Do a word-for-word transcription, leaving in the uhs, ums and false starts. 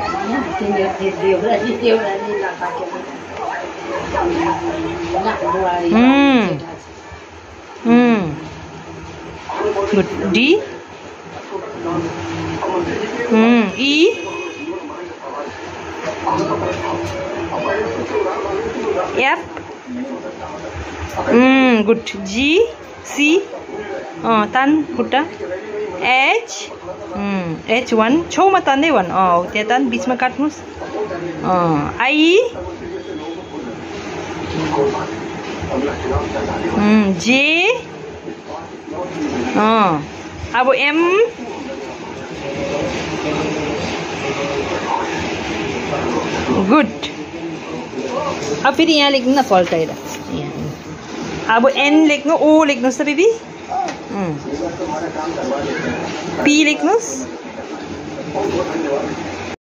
Hmm. Hmm. Good. D. Hmm. E. F. Hmm. Good. G. C. Oh, tan खुट्टा. H. Hmm. H one. छेउमा तान्दै one. Oh, त्यहाँ तान बीचमा काट्नुस्. Oh. I. Hmm. J. Oh. अब M. Good. अब फेरि यहाँ लेख्नु न पल्टाएर. अब N लेख्नु, O लेख्नुस् त बेबी. P लेख्नुस्.